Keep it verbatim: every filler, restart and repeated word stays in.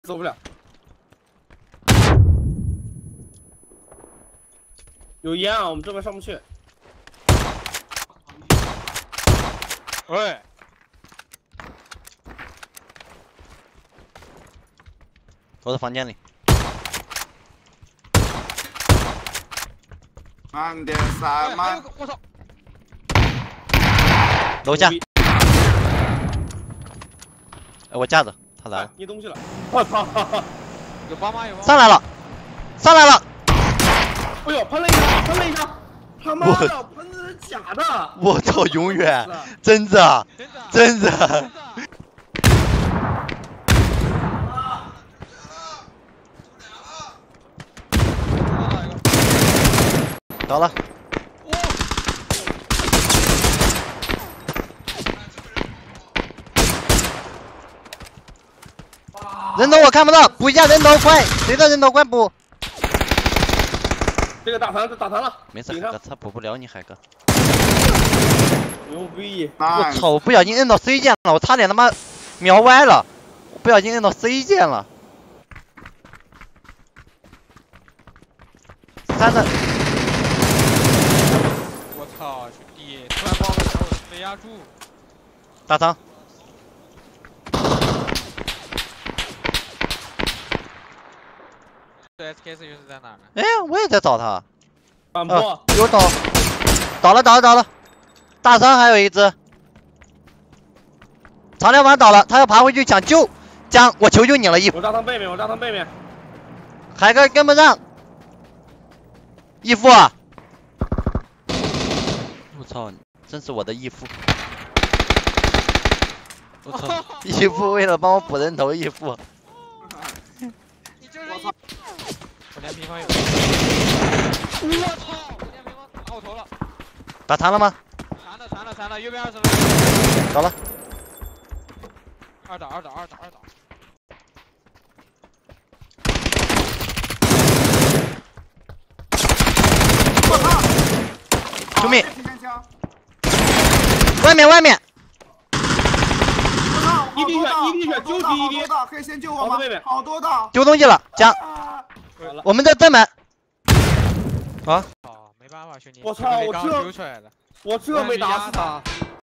走不了。有烟啊，我们这边上不去。 喂， 我在房间里。 慢点塞慢。 我操！ 楼下。哎，我架着，他来了。 捏东西了！我操！ 有爸妈有吗？ 上来了，上来了！ 哎呦，喷了一下，喷了一下！他妈的，喷的是假的！ 我操，永远真的，真的。倒了。人头我看不到，补一下人头，快！谁的人头快补？ 这个打残，打残了。 没事，海哥，他补不了你，海哥。 牛逼！ 我操！我不小心摁到 C 键了，我差点他妈瞄歪了，我不小心摁到 C 键了。三的。 我操，兄弟，突然把我把我被压住。 大仓。 S K S 又是在哪呢？ 哎，我也在找他。 反坡。 有倒，倒了，倒了，倒了。大仓还有一只。长条板倒了，他要爬回去抢救。江，我求求你了，义父。 我大仓背面，我大仓背面。 海哥跟不上。义父。我操，真是我的义父。我操，义父为了帮我补人头，义父。 我操！我连平方有。我操！我连平方打我头了。 打残了吗？ 残了，残了，残了，右边二十了。 倒了。 二打，二打，二打，二打。 我操！ 救命！ 外外面，外面。 一滴血，一滴血，究极一滴。 可以先救我吗？好多的。 丢东西了，江。我们在正门。啊！ 哦，没办法，兄弟。 我操！我这，我这没打死他。